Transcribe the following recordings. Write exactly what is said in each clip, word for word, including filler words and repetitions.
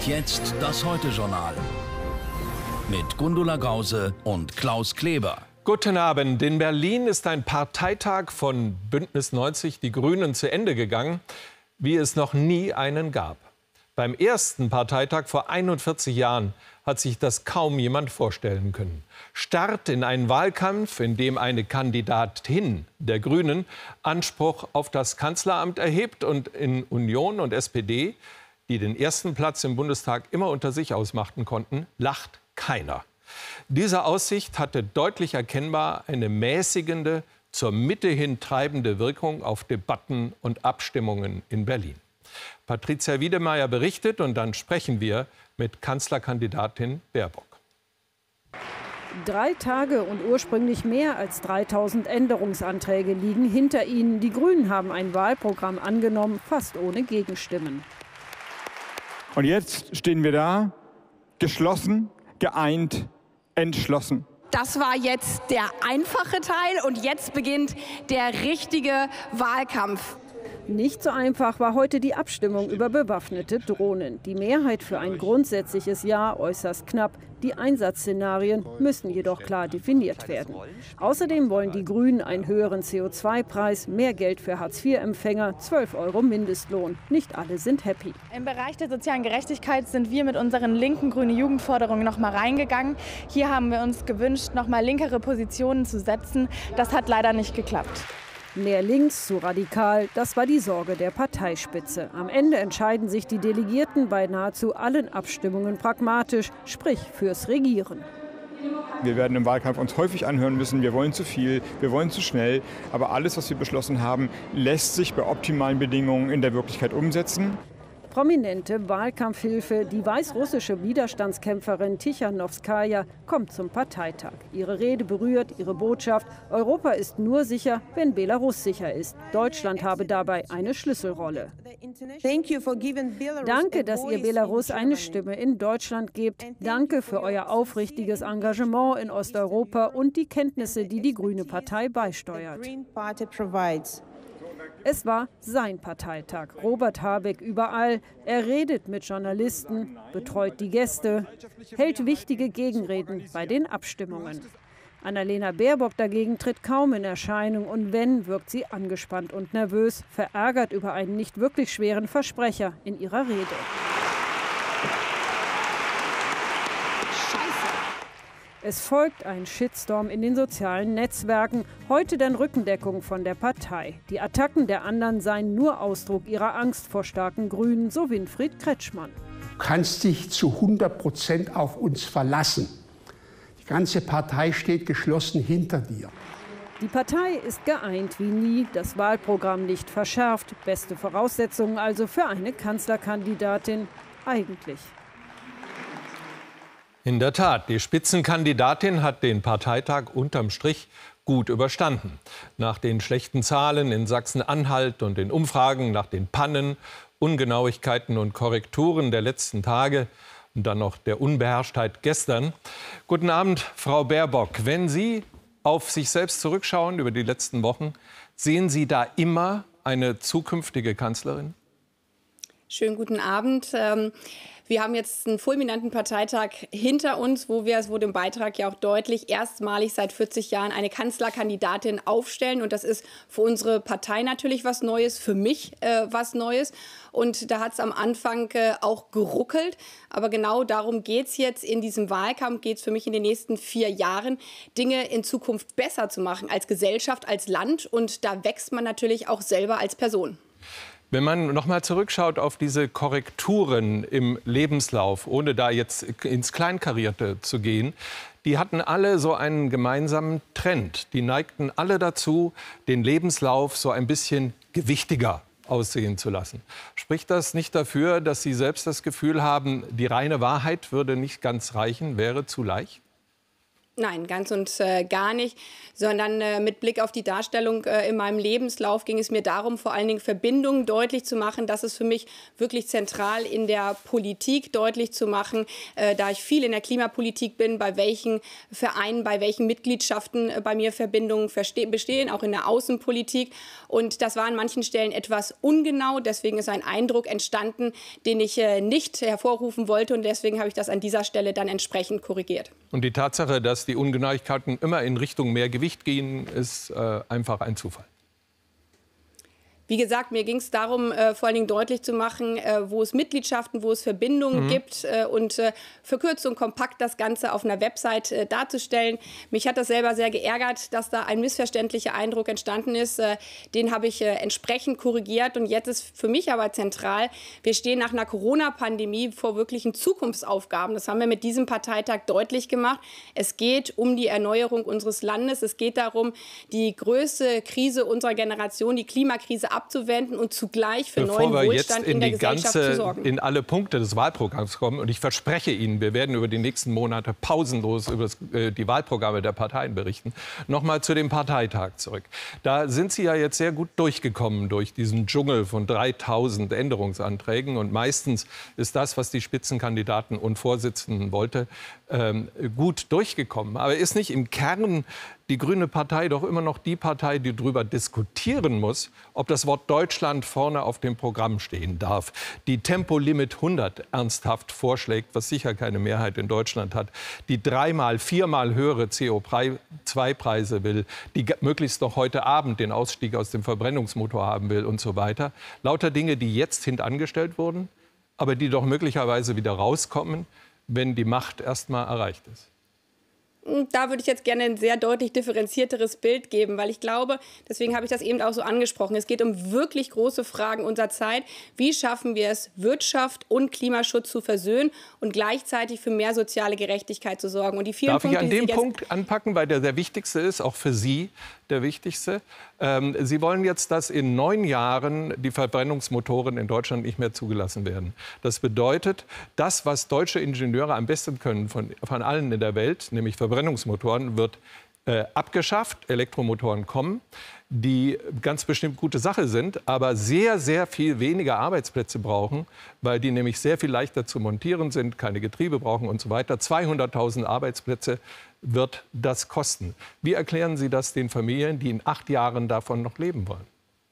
jetzt das Heute-Journal mit Gundula Gause und Klaus Kleber. Guten Abend. In Berlin ist ein Parteitag von Bündnis neunzig Die Grünen zu Ende gegangen, wie es noch nie einen gab. Beim ersten Parteitag vor einundvierzig Jahren hat sich das kaum jemand vorstellen können. Start in einen Wahlkampf, in dem eine Kandidatin der Grünen Anspruch auf das Kanzleramt erhebt, und in Union und S P D, die den ersten Platz im Bundestag immer unter sich ausmachten konnten, lacht keiner. Diese Aussicht hatte deutlich erkennbar eine mäßigende, zur Mitte hin treibende Wirkung auf Debatten und Abstimmungen in Berlin. Patricia Wiedemeyer berichtet, und dann sprechen wir mit Kanzlerkandidatin Baerbock. Drei Tage und ursprünglich mehr als dreitausend Änderungsanträge liegen hinter ihnen. Die Grünen haben ein Wahlprogramm angenommen, fast ohne Gegenstimmen. Und jetzt stehen wir da, geschlossen, geeint, entschlossen. Das war jetzt der einfache Teil, und jetzt beginnt der richtige Wahlkampf. Nicht so einfach war heute die Abstimmung über bewaffnete Drohnen. Die Mehrheit für ein grundsätzliches Ja äußerst knapp. Die Einsatzszenarien müssen jedoch klar definiert werden. Außerdem wollen die Grünen einen höheren C O zwei Preis, mehr Geld für Hartz vier Empfänger, zwölf Euro Mindestlohn. Nicht alle sind happy. Im Bereich der sozialen Gerechtigkeit sind wir mit unseren linken grüne Jugendforderungen noch mal reingegangen. Hier haben wir uns gewünscht, noch mal linkere Positionen zu setzen. Das hat leider nicht geklappt. Mehr links, zu radikal, das war die Sorge der Parteispitze. Am Ende entscheiden sich die Delegierten bei nahezu allen Abstimmungen pragmatisch, sprich fürs Regieren. Wir werden im Wahlkampf uns häufig anhören müssen, wir wollen zu viel, wir wollen zu schnell. Aber alles, was wir beschlossen haben, lässt sich bei optimalen Bedingungen in der Wirklichkeit umsetzen. Prominente Wahlkampfhilfe, die weißrussische Widerstandskämpferin Tichanowskaja, kommt zum Parteitag. Ihre Rede berührt ihre Botschaft: Europa ist nur sicher, wenn Belarus sicher ist. Deutschland habe dabei eine Schlüsselrolle. Danke, dass ihr Belarus eine Stimme in Deutschland gebt. Danke für euer aufrichtiges Engagement in Osteuropa und die Kenntnisse, die die Grüne Partei beisteuert. Es war sein Parteitag. Robert Habeck überall. Er redet mit Journalisten, betreut die Gäste, hält wichtige Gegenreden bei den Abstimmungen. Annalena Baerbock dagegen tritt kaum in Erscheinung, und wenn, wirkt sie angespannt und nervös, verärgert über einen nicht wirklich schweren Versprecher in ihrer Rede. Es folgt ein Shitstorm in den sozialen Netzwerken, heute dann Rückendeckung von der Partei. Die Attacken der anderen seien nur Ausdruck ihrer Angst vor starken Grünen, so Winfried Kretschmann. Du kannst dich zu hundert Prozent auf uns verlassen. Die ganze Partei steht geschlossen hinter dir. Die Partei ist geeint wie nie, das Wahlprogramm nicht verschärft. Beste Voraussetzungen also für eine Kanzlerkandidatin eigentlich. In der Tat, die Spitzenkandidatin hat den Parteitag unterm Strich gut überstanden. Nach den schlechten Zahlen in Sachsen-Anhalt und den Umfragen, nach den Pannen, Ungenauigkeiten und Korrekturen der letzten Tage und dann noch der Unbeherrschtheit gestern. Guten Abend, Frau Baerbock. Wenn Sie auf sich selbst zurückschauen über die letzten Wochen, sehen Sie da immer eine zukünftige Kanzlerin? Schönen guten Abend. Wir haben jetzt einen fulminanten Parteitag hinter uns, wo wir, es wurde im Beitrag ja auch deutlich, erstmalig seit vierzig Jahren eine Kanzlerkandidatin aufstellen. Und das ist für unsere Partei natürlich was Neues, für mich äh, was Neues. Und da hat es am Anfang äh, auch geruckelt. Aber genau darum geht es jetzt in diesem Wahlkampf, geht es für mich in den nächsten vier Jahren, Dinge in Zukunft besser zu machen, als Gesellschaft, als Land. Und da wächst man natürlich auch selber als Person. Wenn man noch mal zurückschaut auf diese Korrekturen im Lebenslauf, ohne da jetzt ins Kleinkarierte zu gehen, die hatten alle so einen gemeinsamen Trend. Die neigten alle dazu, den Lebenslauf so ein bisschen gewichtiger aussehen zu lassen. Spricht das nicht dafür, dass Sie selbst das Gefühl haben, die reine Wahrheit würde nicht ganz reichen, wäre zu leicht? Nein, ganz und äh, gar nicht, sondern äh, mit Blick auf die Darstellung äh, in meinem Lebenslauf ging es mir darum, vor allen Dingen Verbindungen deutlich zu machen. Das ist für mich wirklich zentral in der Politik deutlich zu machen, äh, da ich viel in der Klimapolitik bin, bei welchen Vereinen, bei welchen Mitgliedschaften äh, bei mir Verbindungen bestehen, auch in der Außenpolitik. Und das war an manchen Stellen etwas ungenau. Deswegen ist ein Eindruck entstanden, den ich äh, nicht hervorrufen wollte. Und deswegen habe ich das an dieser Stelle dann entsprechend korrigiert. Und die Tatsache, dass die Ungenauigkeiten immer in Richtung mehr Gewicht gehen, ist äh, einfach ein Zufall. Wie gesagt, mir ging es darum, äh, vor allen Dingen deutlich zu machen, äh, wo es Mitgliedschaften, wo es Verbindungen mhm. gibt äh, und äh, verkürzt und kompakt das Ganze auf einer Website äh, darzustellen. Mich hat das selber sehr geärgert, dass da ein missverständlicher Eindruck entstanden ist. Äh, den habe ich äh, entsprechend korrigiert. Und jetzt ist für mich aber zentral, wir stehen nach einer Corona-Pandemie vor wirklichen Zukunftsaufgaben. Das haben wir mit diesem Parteitag deutlich gemacht. Es geht um die Erneuerung unseres Landes. Es geht darum, die größte Krise unserer Generation, die Klimakrise, abzuwenden und zugleich für Bevor neuen wir Wohlstand jetzt in, in der die Gesellschaft ganze, zu sorgen. in alle Punkte des Wahlprogramms kommen, und ich verspreche Ihnen, wir werden über die nächsten Monate pausenlos über das, äh, die Wahlprogramme der Parteien berichten. Noch mal zu dem Parteitag zurück. Da sind Sie ja jetzt sehr gut durchgekommen durch diesen Dschungel von dreitausend Änderungsanträgen. Und meistens ist das, was die Spitzenkandidaten und Vorsitzenden wollte, ähm, gut durchgekommen. Aber ist nicht im Kern die Grüne Partei doch immer noch die Partei, die darüber diskutieren muss, ob das Wort Deutschland vorne auf dem Programm stehen darf, die Tempolimit hundert ernsthaft vorschlägt, was sicher keine Mehrheit in Deutschland hat, die dreimal, viermal höhere C O zwei Preise will, die möglichst noch heute Abend den Ausstieg aus dem Verbrennungsmotor haben will und so weiter. Lauter Dinge, die jetzt hintangestellt wurden, aber die doch möglicherweise wieder rauskommen, wenn die Macht erst mal erreicht ist. Da würde ich jetzt gerne ein sehr deutlich differenzierteres Bild geben, weil ich glaube, deswegen habe ich das eben auch so angesprochen, es geht um wirklich große Fragen unserer Zeit. Wie schaffen wir es, Wirtschaft und Klimaschutz zu versöhnen und gleichzeitig für mehr soziale Gerechtigkeit zu sorgen? Und die vielen Darf Punkte, ich an dem die Sie Punkt anpacken, weil der der wichtigste ist, auch für Sie der wichtigste. Ähm, Sie wollen jetzt, dass in neun Jahren die Verbrennungsmotoren in Deutschland nicht mehr zugelassen werden. Das bedeutet, das, was deutsche Ingenieure am besten können von, von allen in der Welt, nämlich Verbrennungsmotoren, wird äh, abgeschafft. Elektromotoren kommen, die ganz bestimmt gute Sache sind, aber sehr, sehr viel weniger Arbeitsplätze brauchen, weil die nämlich sehr viel leichter zu montieren sind, keine Getriebe brauchen und so weiter. zweihunderttausend Arbeitsplätze wird das kosten. Wie erklären Sie das den Familien, die in acht Jahren davon noch leben wollen?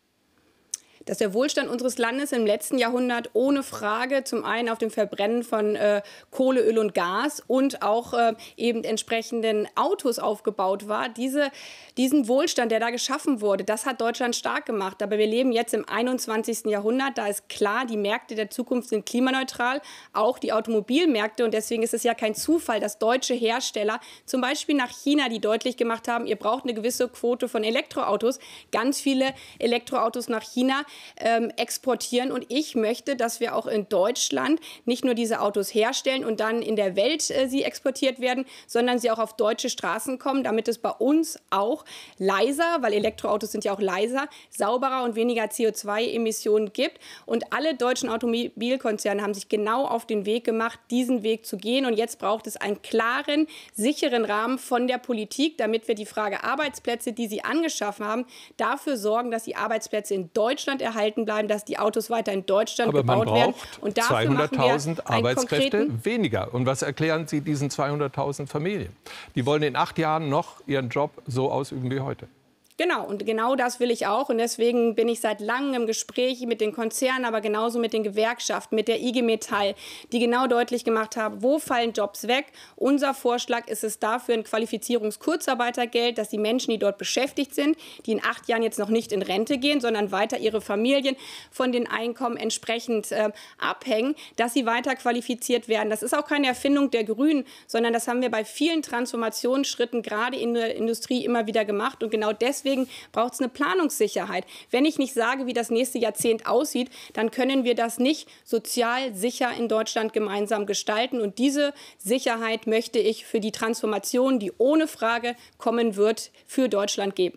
Dass der Wohlstand unseres Landes im letzten Jahrhundert ohne Frage zum einen auf dem Verbrennen von äh, Kohle, Öl und Gas und auch äh, eben entsprechenden Autos aufgebaut war. Diese, diesen Wohlstand, der da geschaffen wurde, das hat Deutschland stark gemacht. Aber wir leben jetzt im einundzwanzigsten Jahrhundert. Da ist klar, die Märkte der Zukunft sind klimaneutral, auch die Automobilmärkte. Und deswegen ist es ja kein Zufall, dass deutsche Hersteller zum Beispiel nach China, die deutlich gemacht haben, ihr braucht eine gewisse Quote von Elektroautos, ganz viele Elektroautos nach China Ähm, exportieren. Und ich möchte, dass wir auch in Deutschland nicht nur diese Autos herstellen und dann in der Welt äh, sie exportiert werden, sondern sie auch auf deutsche Straßen kommen, damit es bei uns auch leiser, weil Elektroautos sind ja auch leiser, sauberer und weniger C O zwei Emissionen gibt. Und alle deutschen Automobilkonzerne haben sich genau auf den Weg gemacht, diesen Weg zu gehen. Und jetzt braucht es einen klaren, sicheren Rahmen von der Politik, damit wir die Frage Arbeitsplätze, die sie angeschaffen haben, dafür sorgen, dass die Arbeitsplätze in Deutschland erhalten bleiben, dass die Autos weiter in Deutschland Aber gebaut werden. Und zweihunderttausend Arbeitskräfte weniger. Und was erklären Sie diesen zweihunderttausend Familien? Die wollen in acht Jahren noch ihren Job so ausüben wie heute. Genau, und genau das will ich auch. Und deswegen bin ich seit langem im Gespräch mit den Konzernen, aber genauso mit den Gewerkschaften, mit der I G Metall, die genau deutlich gemacht haben, wo fallen Jobs weg. Unser Vorschlag ist es dafür ein Qualifizierungskurzarbeitergeld, dass die Menschen, die dort beschäftigt sind, die in acht Jahren jetzt noch nicht in Rente gehen, sondern weiter ihre Familien von den Einkommen entsprechend äh, abhängen, dass sie weiter qualifiziert werden. Das ist auch keine Erfindung der Grünen, sondern das haben wir bei vielen Transformationsschritten gerade in der Industrie immer wieder gemacht. Und genau deswegen Deswegen braucht es eine Planungssicherheit. Wenn ich nicht sage, wie das nächste Jahrzehnt aussieht, dann können wir das nicht sozial sicher in Deutschland gemeinsam gestalten. Und diese Sicherheit möchte ich für die Transformation, die ohne Frage kommen wird, für Deutschland geben.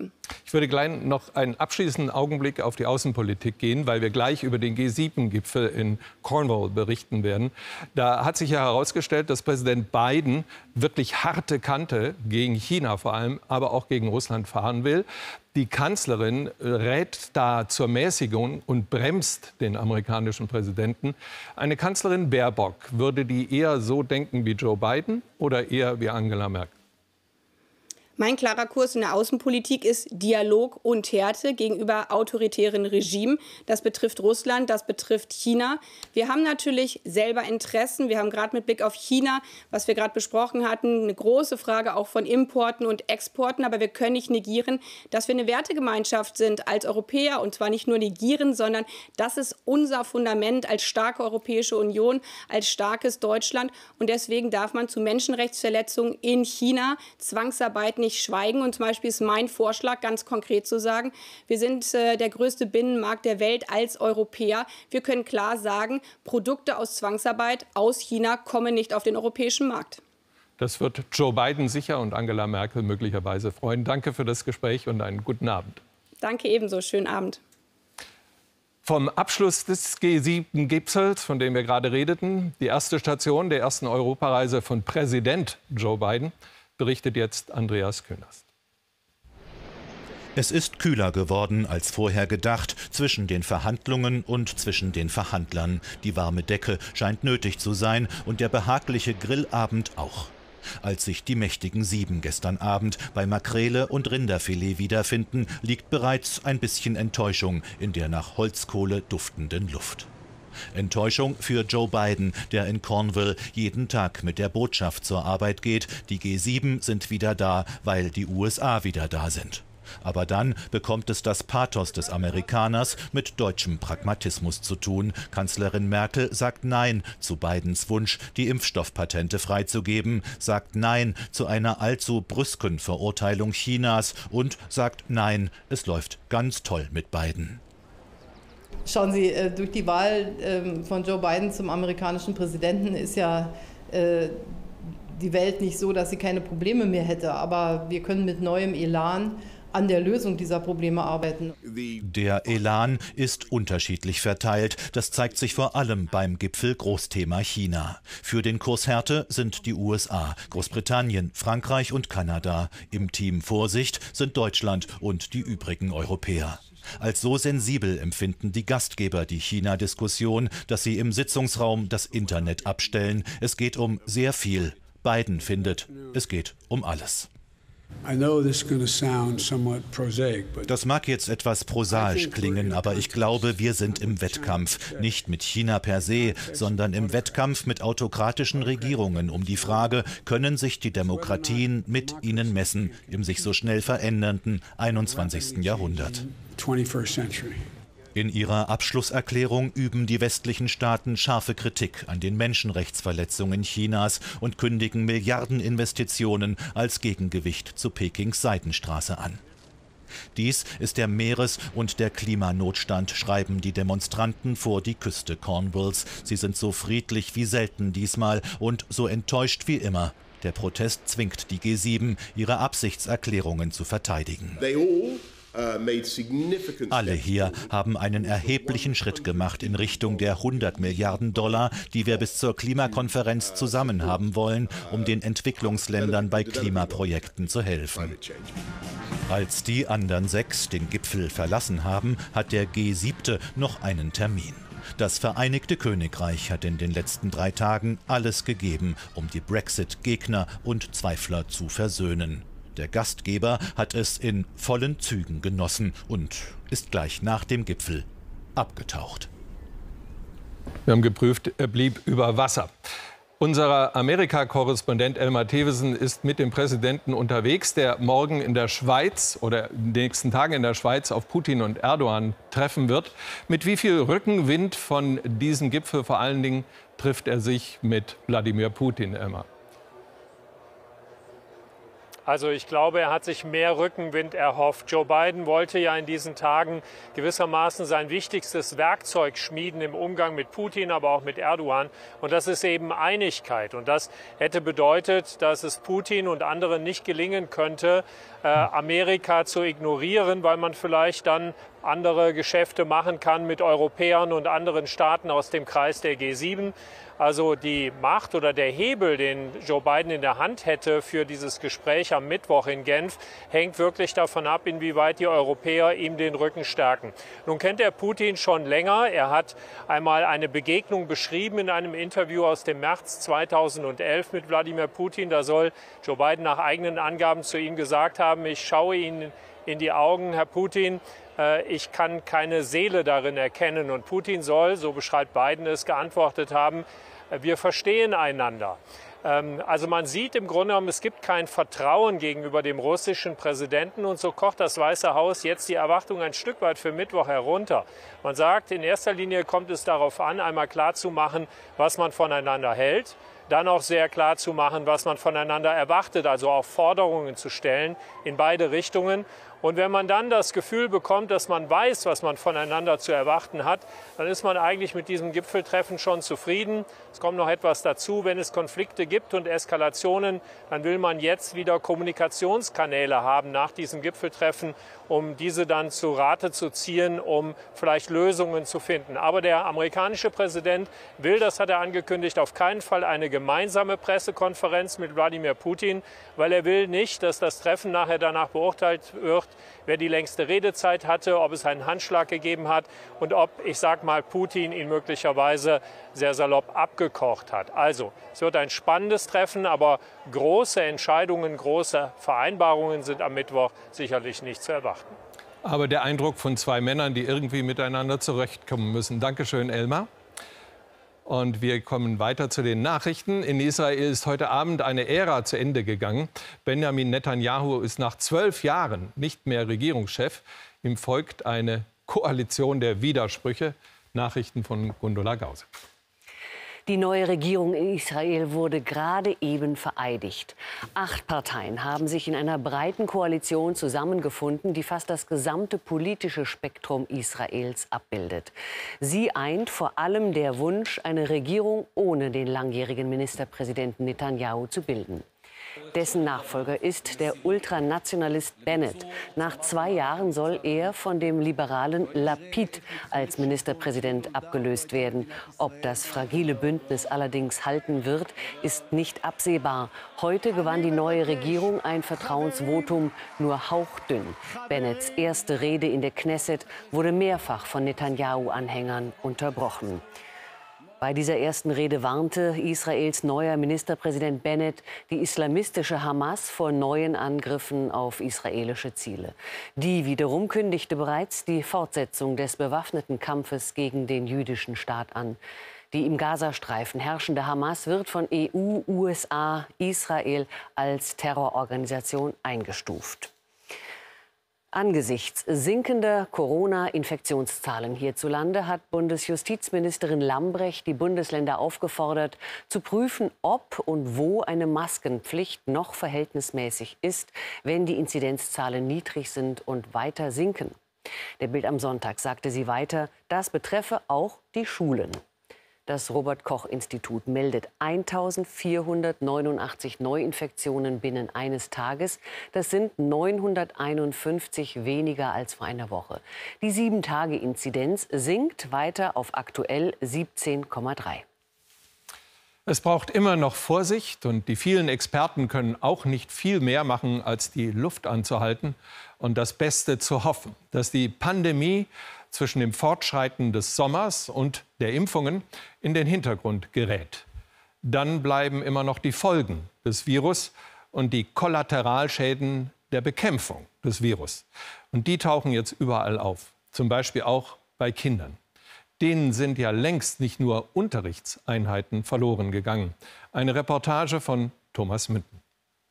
Ich würde gleich noch einen abschließenden Augenblick auf die Außenpolitik gehen, weil wir gleich über den G sieben Gipfel in Cornwall berichten werden. Da hat sich ja herausgestellt, dass Präsident Biden wirklich harte Kante gegen China vor allem, aber auch gegen Russland fahren will. Die Kanzlerin rät da zur Mäßigung und bremst den amerikanischen Präsidenten. Eine Kanzlerin Baerbock, würde die eher so denken wie Joe Biden oder eher wie Angela Merkel? Mein klarer Kurs in der Außenpolitik ist Dialog und Härte gegenüber autoritären Regimen. Das betrifft Russland, das betrifft China. Wir haben natürlich selber Interessen. Wir haben gerade mit Blick auf China, was wir gerade besprochen hatten, eine große Frage auch von Importen und Exporten. Aber wir können nicht negieren, dass wir eine Wertegemeinschaft sind als Europäer. Und zwar nicht nur negieren, sondern das ist unser Fundament als starke Europäische Union, als starkes Deutschland. Und deswegen darf man zu Menschenrechtsverletzungen in China, Zwangsarbeit nicht schweigen. Und zum Beispiel ist mein Vorschlag, ganz konkret zu sagen, wir sind äh, der größte Binnenmarkt der Welt als Europäer. Wir können klar sagen, Produkte aus Zwangsarbeit aus China kommen nicht auf den europäischen Markt. Das wird Joe Biden sicher und Angela Merkel möglicherweise freuen. Danke für das Gespräch und einen guten Abend. Danke ebenso. Schönen Abend. Vom Abschluss des G sieben Gipfels, von dem wir gerade redeten, die erste Station der ersten Europareise von Präsident Joe Biden, berichtet jetzt Andreas Künast. Es ist kühler geworden als vorher gedacht zwischen den Verhandlungen und zwischen den Verhandlern. Die warme Decke scheint nötig zu sein und der behagliche Grillabend auch. Als sich die mächtigen Sieben gestern Abend bei Makrele und Rinderfilet wiederfinden, liegt bereits ein bisschen Enttäuschung in der nach Holzkohle duftenden Luft. Enttäuschung für Joe Biden, der in Cornwall jeden Tag mit der Botschaft zur Arbeit geht. Die G sieben sind wieder da, weil die U S A wieder da sind. Aber dann bekommt es das Pathos des Amerikaners mit deutschem Pragmatismus zu tun. Kanzlerin Merkel sagt Nein zu Bidens Wunsch, die Impfstoffpatente freizugeben, sagt Nein zu einer allzu brüsken Verurteilung Chinas und sagt Nein, es läuft ganz toll mit Biden. Schauen Sie, durch die Wahl von Joe Biden zum amerikanischen Präsidenten ist ja die Welt nicht so, dass sie keine Probleme mehr hätte. Aber wir können mit neuem Elan an der Lösung dieser Probleme arbeiten. Der Elan ist unterschiedlich verteilt. Das zeigt sich vor allem beim Gipfel Großthema China. Für den Kurs Härte sind die U S A, Großbritannien, Frankreich und Kanada. Im Team Vorsicht sind Deutschland und die übrigen Europäer. Als so sensibel empfinden die Gastgeber die China-Diskussion, dass sie im Sitzungsraum das Internet abstellen. Es geht um sehr viel. Biden findet, es geht um alles. Das mag jetzt etwas prosaisch klingen, aber ich glaube, wir sind im Wettkampf. Nicht mit China per se, sondern im Wettkampf mit autokratischen Regierungen um die Frage, können sich die Demokratien mit ihnen messen im sich so schnell verändernden einundzwanzigsten Jahrhundert. In ihrer Abschlusserklärung üben die westlichen Staaten scharfe Kritik an den Menschenrechtsverletzungen Chinas und kündigen Milliardeninvestitionen als Gegengewicht zu Pekings Seidenstraße an. Dies ist der Meeres- und der Klimanotstand, schreiben die Demonstranten vor die Küste Cornwalls. Sie sind so friedlich wie selten diesmal und so enttäuscht wie immer. Der Protest zwingt die G sieben, ihre Absichtserklärungen zu verteidigen. Alle hier haben einen erheblichen Schritt gemacht in Richtung der hundert Milliarden Dollar, die wir bis zur Klimakonferenz zusammen haben wollen, um den Entwicklungsländern bei Klimaprojekten zu helfen. Als die anderen sechs den Gipfel verlassen haben, hat der G sieben noch einen Termin. Das Vereinigte Königreich hat in den letzten drei Tagen alles gegeben, um die Brexit-Gegner und Zweifler zu versöhnen. Der Gastgeber hat es in vollen Zügen genossen und ist gleich nach dem Gipfel abgetaucht. Wir haben geprüft, er blieb über Wasser. Unser Amerika-Korrespondent Elmar Thewesen ist mit dem Präsidenten unterwegs, der morgen in der Schweiz oder in den nächsten Tagen in der Schweiz auf Putin und Erdogan treffen wird. Mit wie viel Rückenwind von diesem Gipfel vor allen Dingen trifft er sich mit Wladimir Putin, Elmar? Also ich glaube, er hat sich mehr Rückenwind erhofft. Joe Biden wollte ja in diesen Tagen gewissermaßen sein wichtigstes Werkzeug schmieden im Umgang mit Putin, aber auch mit Erdogan. Und das ist eben Einigkeit. Und das hätte bedeutet, dass es Putin und anderen nicht gelingen könnte, äh, Amerika zu ignorieren, weil man vielleicht dann andere Geschäfte machen kann mit Europäern und anderen Staaten aus dem Kreis der G sieben. Also die Macht oder der Hebel, den Joe Biden in der Hand hätte für dieses Gespräch am Mittwoch in Genf, hängt wirklich davon ab, inwieweit die Europäer ihm den Rücken stärken. Nun kennt er Putin schon länger. Er hat einmal eine Begegnung beschrieben in einem Interview aus dem März zweitausendelf mit Wladimir Putin. Da soll Joe Biden nach eigenen Angaben zu ihm gesagt haben, ich schaue Ihnen in die Augen, Herr Putin, ich kann keine Seele darin erkennen. Und Putin soll, so beschreibt Biden es, geantwortet haben, wir verstehen einander. Also man sieht im Grunde genommen, es gibt kein Vertrauen gegenüber dem russischen Präsidenten. Und so kocht das Weiße Haus jetzt die Erwartung ein Stück weit für Mittwoch herunter. Man sagt, in erster Linie kommt es darauf an, einmal klarzumachen, was man voneinander hält. Dann auch sehr klar zu machen, was man voneinander erwartet, also auch Forderungen zu stellen in beide Richtungen. Und wenn man dann das Gefühl bekommt, dass man weiß, was man voneinander zu erwarten hat, dann ist man eigentlich mit diesem Gipfeltreffen schon zufrieden. Es kommt noch etwas dazu, wenn es Konflikte gibt und Eskalationen, dann will man jetzt wieder Kommunikationskanäle haben nach diesem Gipfeltreffen, um diese dann zu Rate zu ziehen, um vielleicht Lösungen zu finden. Aber der amerikanische Präsident will, das hat er angekündigt, auf keinen Fall eine gemeinsame Pressekonferenz mit Wladimir Putin, weil er will nicht, dass das Treffen nachher danach beurteilt wird, wer die längste Redezeit hatte, ob es einen Handschlag gegeben hat und ob, ich sag mal, Putin ihn möglicherweise sehr salopp abgekocht hat. Also, es wird ein spannendes Treffen, aber große Entscheidungen, große Vereinbarungen sind am Mittwoch sicherlich nicht zu erwarten. Aber der Eindruck von zwei Männern, die irgendwie miteinander zurechtkommen müssen. Dankeschön, Elmar. Und wir kommen weiter zu den Nachrichten. In Israel ist heute Abend eine Ära zu Ende gegangen. Benjamin Netanyahu ist nach zwölf Jahren nicht mehr Regierungschef. Ihm folgt eine Koalition der Widersprüche. Nachrichten von Gundula Gause. Die neue Regierung in Israel wurde gerade eben vereidigt. Acht Parteien haben sich in einer breiten Koalition zusammengefunden, die fast das gesamte politische Spektrum Israels abbildet. Sie eint vor allem der Wunsch, eine Regierung ohne den langjährigen Ministerpräsidenten Netanyahu zu bilden. Dessen Nachfolger ist der Ultranationalist Bennett. Nach zwei Jahren soll er von dem liberalen Lapid als Ministerpräsident abgelöst werden. Ob das fragile Bündnis allerdings halten wird, ist nicht absehbar. Heute gewann die neue Regierung ein Vertrauensvotum, nur hauchdünn. Bennetts erste Rede in der Knesset wurde mehrfach von Netanyahu-Anhängern unterbrochen. Bei dieser ersten Rede warnte Israels neuer Ministerpräsident Bennett die islamistische Hamas vor neuen Angriffen auf israelische Ziele. Die wiederum kündigte bereits die Fortsetzung des bewaffneten Kampfes gegen den jüdischen Staat an. Die im Gazastreifen herrschende Hamas wird von E U, U S A, Israel als Terrororganisation eingestuft. Angesichts sinkender Corona-Infektionszahlen hierzulande hat Bundesjustizministerin Lambrecht die Bundesländer aufgefordert, zu prüfen, ob und wo eine Maskenpflicht noch verhältnismäßig ist, wenn die Inzidenzzahlen niedrig sind und weiter sinken. Der Bild am Sonntag sagte sie weiter, das betreffe auch die Schulen. Das Robert-Koch-Institut meldet eintausendvierhundertneunundachtzig Neuinfektionen binnen eines Tages. Das sind neunhunderteinundfünfzig weniger als vor einer Woche. Die sieben-Tage-Inzidenz sinkt weiter auf aktuell siebzehn Komma drei. Es braucht immer noch Vorsicht und die vielen Experten können auch nicht viel mehr machen, als die Luft anzuhalten und das Beste zu hoffen, dass die Pandemie zwischen dem Fortschreiten des Sommers und der Impfungen in den Hintergrund gerät. Dann bleiben immer noch die Folgen des Virus und die Kollateralschäden der Bekämpfung des Virus. Und die tauchen jetzt überall auf, zum Beispiel auch bei Kindern. Denen sind ja längst nicht nur Unterrichtseinheiten verloren gegangen. Eine Reportage von Thomas Münden.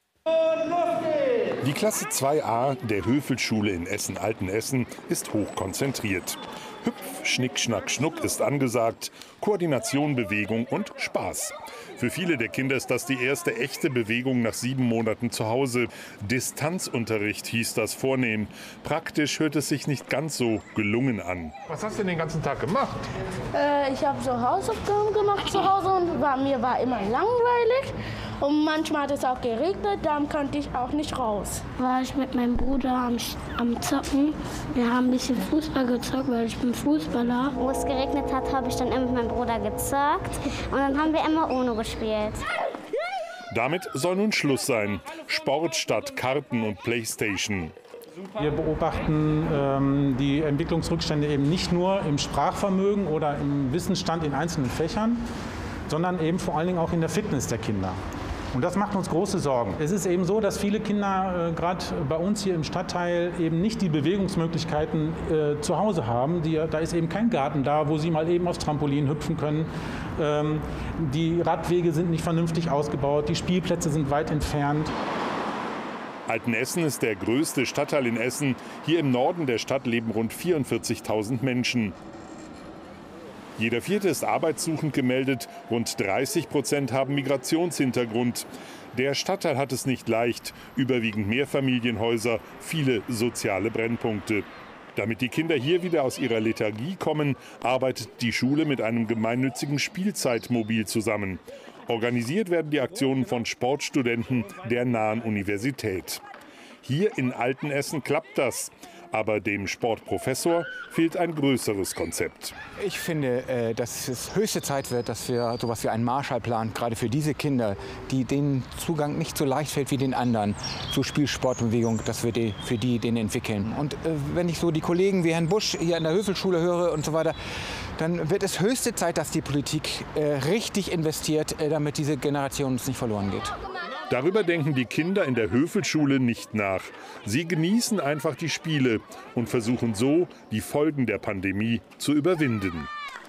Die Klasse zwei a der Höfelschule in Essen-Altenessen ist hoch konzentriert. Hüpf, Schnick, Schnack, Schnuck ist angesagt, Koordination, Bewegung und Spaß. Für viele der Kinder ist das die erste echte Bewegung nach sieben Monaten zu Hause. Distanzunterricht hieß das vornehm. Praktisch hört es sich nicht ganz so gelungen an. Was hast du den ganzen Tag gemacht? Äh, ich habe so Hausaufgaben gemacht zu Hause und war, mir war immer langweilig. Und manchmal hat es auch geregnet, dann konnte ich auch nicht raus. War ich mit meinem Bruder am, am Zocken. Wir haben ein bisschen Fußball gezockt, weil ich bin Fußballer. Wo es geregnet hat, habe ich dann immer mit meinem Bruder gezockt. Und dann haben wir immer Uno gespielt. Damit soll nun Schluss sein. Sport statt Karten und Playstation. Wir beobachten ähm, die Entwicklungsrückstände eben nicht nur im Sprachvermögen oder im Wissensstand in einzelnen Fächern, sondern eben vor allen Dingen auch in der Fitness der Kinder. Und das macht uns große Sorgen. Es ist eben so, dass viele Kinder, äh, gerade bei uns hier im Stadtteil, eben nicht die Bewegungsmöglichkeiten äh, zu Hause haben. Die, da ist eben kein Garten da, wo sie mal eben aufs Trampolin hüpfen können. Ähm, die Radwege sind nicht vernünftig ausgebaut, die Spielplätze sind weit entfernt. Altenessen ist der größte Stadtteil in Essen. Hier im Norden der Stadt leben rund vierundvierzigtausend Menschen. Jeder Vierte ist arbeitssuchend gemeldet. Rund dreißig Prozent haben Migrationshintergrund. Der Stadtteil hat es nicht leicht. Überwiegend Mehrfamilienhäuser, viele soziale Brennpunkte. Damit die Kinder hier wieder aus ihrer Lethargie kommen, arbeitet die Schule mit einem gemeinnützigen Spielzeitmobil zusammen. Organisiert werden die Aktionen von Sportstudenten der nahen Universität. Hier in Altenessen klappt das. Aber dem Sportprofessor fehlt ein größeres Konzept. Ich finde, dass es höchste Zeit wird, dass wir so etwas wie einen Marshallplan, gerade für diese Kinder, die den Zugang nicht so leicht fällt wie den anderen, zu Spielsportbewegung, dass wir die, für die den entwickeln. Und äh, wenn ich so die Kollegen wie Herrn Busch hier an der Höfelschule höre und so weiter, dann wird es höchste Zeit, dass die Politik äh, richtig investiert, äh, damit diese Generation uns nicht verloren geht. Darüber denken die Kinder in der Höfelschule nicht nach. Sie genießen einfach die Spiele und versuchen so, die Folgen der Pandemie zu überwinden.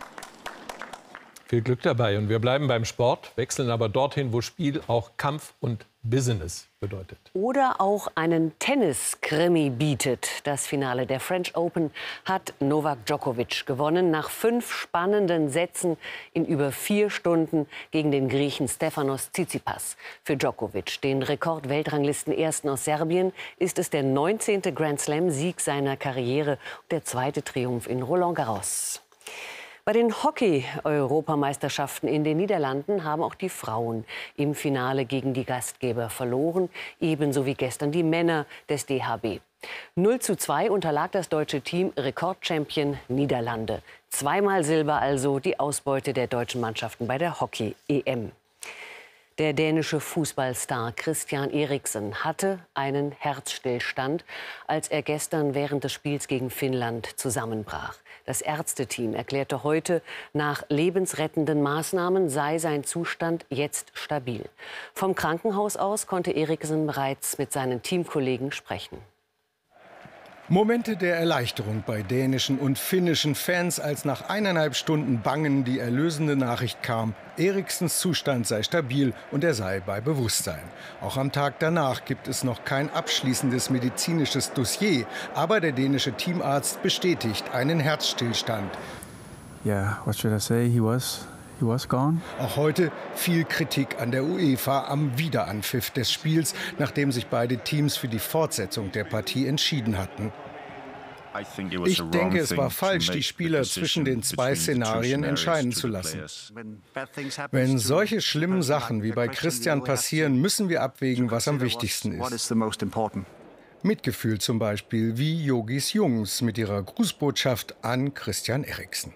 Viel Glück dabei. Und wir bleiben beim Sport, wechseln aber dorthin, wo Spiel auch Kampf und Business bedeutet. Oder auch einen Tennis-Krimi bietet. Das Finale der French Open hat Novak Djokovic gewonnen. Nach fünf spannenden Sätzen in über vier Stunden gegen den Griechen Stefanos Tsitsipas. Für Djokovic, den Rekord-Weltranglisten-Ersten aus Serbien, ist es der neunzehnte Grand-Slam-Sieg seiner Karriere und der zweite Triumph in Roland Garros. Bei den Hockey-Europameisterschaften in den Niederlanden haben auch die Frauen im Finale gegen die Gastgeber verloren, ebenso wie gestern die Männer des D H B. null zu zwei unterlag das deutsche Team Rekordchampion Niederlande. Zweimal Silber also die Ausbeute der deutschen Mannschaften bei der Hockey-E M. Der dänische Fußballstar Christian Eriksen hatte einen Herzstillstand, als er gestern während des Spiels gegen Finnland zusammenbrach. Das Ärzteteam erklärte heute, nach lebensrettenden Maßnahmen sei sein Zustand jetzt stabil. Vom Krankenhaus aus konnte Eriksen bereits mit seinen Teamkollegen sprechen. Momente der Erleichterung bei dänischen und finnischen Fans, als nach eineinhalb Stunden Bangen die erlösende Nachricht kam, Eriksens Zustand sei stabil und er sei bei Bewusstsein. Auch am Tag danach gibt es noch kein abschließendes medizinisches Dossier, aber der dänische Teamarzt bestätigt einen Herzstillstand. Yeah, what should I say? He was He was gone. Auch heute viel Kritik an der UEFA am Wiederanpfiff des Spiels, nachdem sich beide Teams für die Fortsetzung der Partie entschieden hatten. Ich denke, es war falsch, die Spieler zwischen den zwei Szenarien entscheiden zu lassen. Wenn solche schlimmen Sachen wie bei Christian passieren, müssen wir abwägen, was am wichtigsten ist. Mitgefühl zum Beispiel, wie Yogis Jungs mit ihrer Grußbotschaft an Christian Eriksen.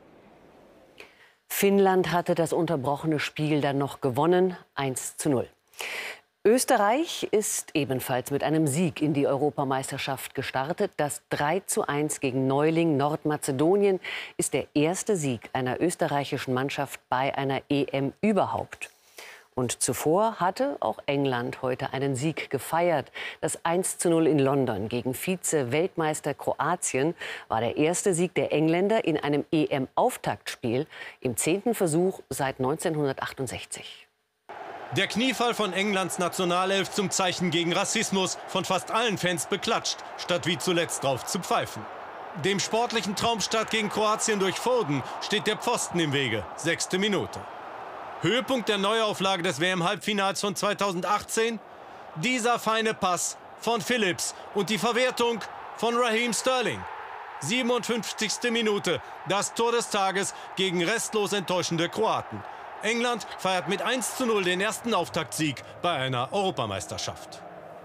Finnland hatte das unterbrochene Spiel dann noch gewonnen, eins zu null. Österreich ist ebenfalls mit einem Sieg in die Europameisterschaft gestartet. Das drei zu eins gegen Neuling Nordmazedonien ist der erste Sieg einer österreichischen Mannschaft bei einer E M überhaupt. Und zuvor hatte auch England heute einen Sieg gefeiert. Das eins zu null in London gegen Vize-Weltmeister Kroatien war der erste Sieg der Engländer in einem E M-Auftaktspiel im zehnten Versuch seit neunzehnhundertachtundsechzig. Der Kniefall von Englands Nationalelf zum Zeichen gegen Rassismus, von fast allen Fans beklatscht, statt wie zuletzt drauf zu pfeifen. Dem sportlichen Traumstart gegen Kroatien durch Foden steht der Pfosten im Wege, sechste Minute. Höhepunkt der Neuauflage des W M-Halbfinals von zweitausendachtzehn? Dieser feine Pass von Phillips und die Verwertung von Raheem Sterling. siebenundfünfzigste Minute, das Tor des Tages gegen restlos enttäuschende Kroaten. England feiert mit eins zu null den ersten Auftaktsieg bei einer Europameisterschaft.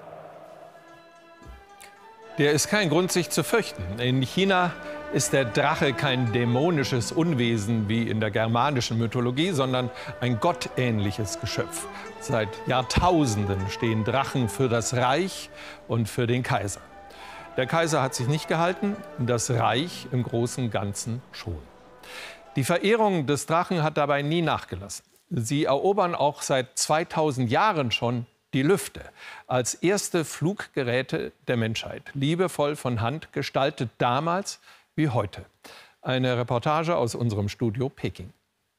Der ist kein Grund, sich zu fürchten. In China ist der Drache kein dämonisches Unwesen wie in der germanischen Mythologie, sondern ein gottähnliches Geschöpf. Seit Jahrtausenden stehen Drachen für das Reich und für den Kaiser. Der Kaiser hat sich nicht gehalten, das Reich im Großen und Ganzen schon. Die Verehrung des Drachen hat dabei nie nachgelassen. Sie erobern auch seit zweitausend Jahren schon die Lüfte als erste Fluggeräte der Menschheit, liebevoll von Hand gestaltet, damals wie heute. Eine Reportage aus unserem Studio Peking.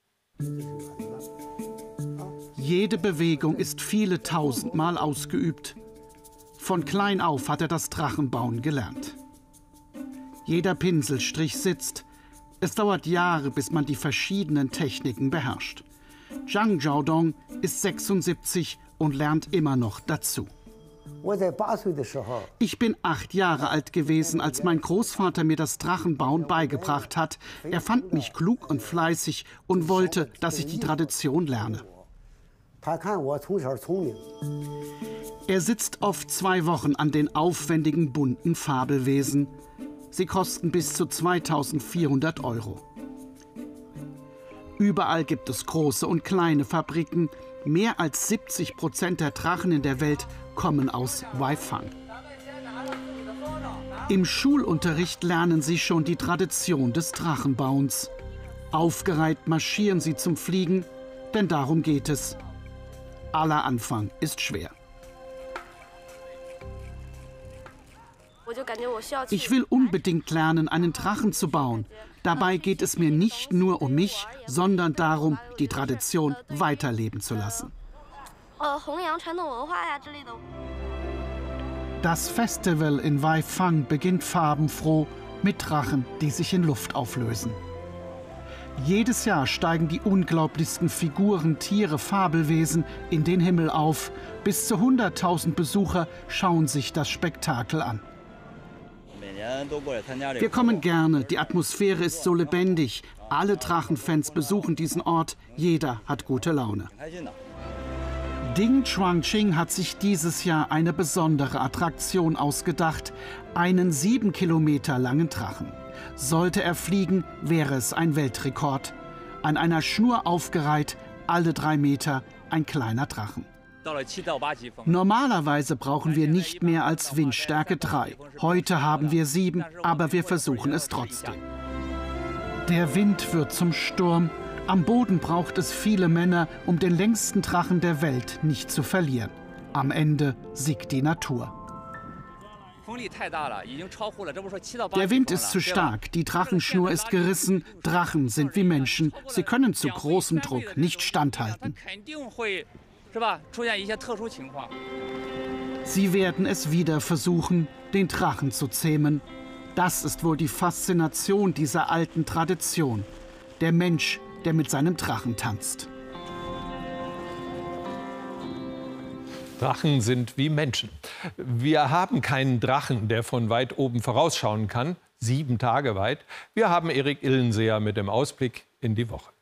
Jede Bewegung ist viele tausendmal ausgeübt. Von klein auf hat er das Drachenbauen gelernt. Jeder Pinselstrich sitzt. Es dauert Jahre, bis man die verschiedenen Techniken beherrscht. Zhang Jiaodong ist sechsundsiebzig und lernt immer noch dazu. Ich bin acht Jahre alt gewesen, als mein Großvater mir das Drachenbauen beigebracht hat. Er fand mich klug und fleißig und wollte, dass ich die Tradition lerne. Er sitzt oft zwei Wochen an den aufwendigen, bunten Fabelwesen. Sie kosten bis zu zweitausendvierhundert Euro. Überall gibt es große und kleine Fabriken. Mehr als siebzig Prozent der Drachen in der Welt kommen aus Weifang. Im Schulunterricht lernen sie schon die Tradition des Drachenbauens. Aufgereiht marschieren sie zum Fliegen, denn darum geht es. Aller Anfang ist schwer. Ich will unbedingt lernen, einen Drachen zu bauen. Dabei geht es mir nicht nur um mich, sondern darum, die Tradition weiterleben zu lassen. Das Festival in Weifang beginnt farbenfroh mit Drachen, die sich in Luft auflösen. Jedes Jahr steigen die unglaublichsten Figuren, Tiere, Fabelwesen in den Himmel auf. Bis zu hunderttausend Besucher schauen sich das Spektakel an. Wir kommen gerne, die Atmosphäre ist so lebendig. Alle Drachenfans besuchen diesen Ort, jeder hat gute Laune. Ding Chuangqing hat sich dieses Jahr eine besondere Attraktion ausgedacht, einen sieben Kilometer langen Drachen. Sollte er fliegen, wäre es ein Weltrekord. An einer Schnur aufgereiht, alle drei Meter, ein kleiner Drachen. Normalerweise brauchen wir nicht mehr als Windstärke drei. Heute haben wir sieben, aber wir versuchen es trotzdem. Der Wind wird zum Sturm. Am Boden braucht es viele Männer, um den längsten Drachen der Welt nicht zu verlieren. Am Ende siegt die Natur. Der Wind ist zu stark, die Drachenschnur ist gerissen. Drachen sind wie Menschen, sie können zu großem Druck nicht standhalten. Sie werden es wieder versuchen, den Drachen zu zähmen. Das ist wohl die Faszination dieser alten Tradition. Der Mensch, der mit seinem Drachen tanzt. Drachen sind wie Menschen. Wir haben keinen Drachen, der von weit oben vorausschauen kann, sieben Tage weit. Wir haben Erik Illenseher mit dem Ausblick in die Woche.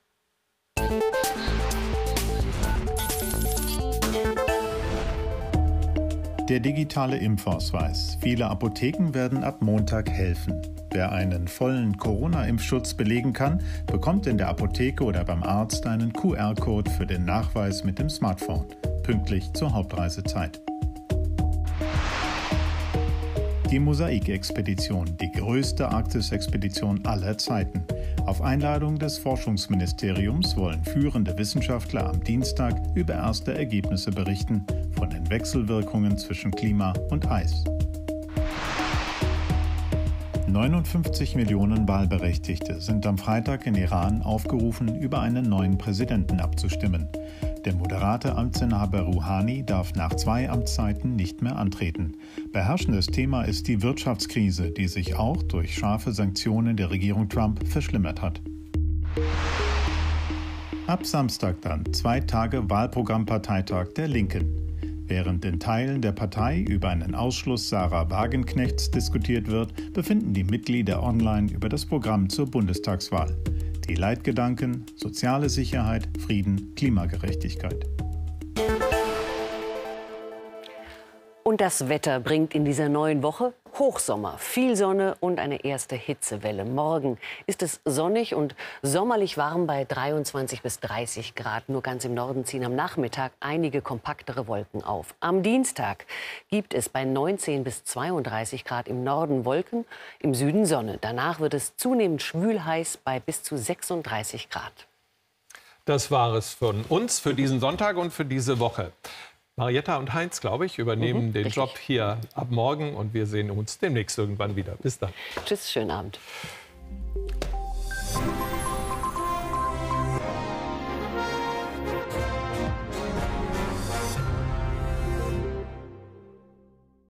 Der digitale Impfausweis. Viele Apotheken werden ab Montag helfen. Wer einen vollen Corona-Impfschutz belegen kann, bekommt in der Apotheke oder beim Arzt einen Q R-Code für den Nachweis mit dem Smartphone. Pünktlich zur Hauptreisezeit. Die Mosaik-Expedition, die größte Arktis-Expedition aller Zeiten. Auf Einladung des Forschungsministeriums wollen führende Wissenschaftler am Dienstag über erste Ergebnisse berichten von den Wechselwirkungen zwischen Klima und Eis. neunundfünfzig Millionen Wahlberechtigte sind am Freitag in Iran aufgerufen, über einen neuen Präsidenten abzustimmen. Der moderate Amtsinhaber Rouhani darf nach zwei Amtszeiten nicht mehr antreten. Beherrschendes Thema ist die Wirtschaftskrise, die sich auch durch scharfe Sanktionen der Regierung Trump verschlimmert hat. Ab Samstag dann zwei Tage Wahlprogrammparteitag der Linken. Während in Teilen der Partei über einen Ausschluss Sarah Wagenknechts diskutiert wird, befinden die Mitglieder online über das Programm zur Bundestagswahl. Die Leitgedanken: soziale Sicherheit, Frieden, Klimagerechtigkeit. Und das Wetter bringt in dieser neuen Woche Hochsommer, viel Sonne und eine erste Hitzewelle. Morgen ist es sonnig und sommerlich warm bei dreiundzwanzig bis dreißig Grad. Nur ganz im Norden ziehen am Nachmittag einige kompaktere Wolken auf. Am Dienstag gibt es bei neunzehn bis zweiunddreißig Grad im Norden Wolken, im Süden Sonne. Danach wird es zunehmend schwül heiß bei bis zu sechsunddreißig Grad. Das war es von uns für diesen Sonntag und für diese Woche. Marietta und Heinz, glaube ich, übernehmen mhm, den richtig. Job hier ab morgen und wir sehen uns demnächst irgendwann wieder. Bis dann. Tschüss, schönen Abend.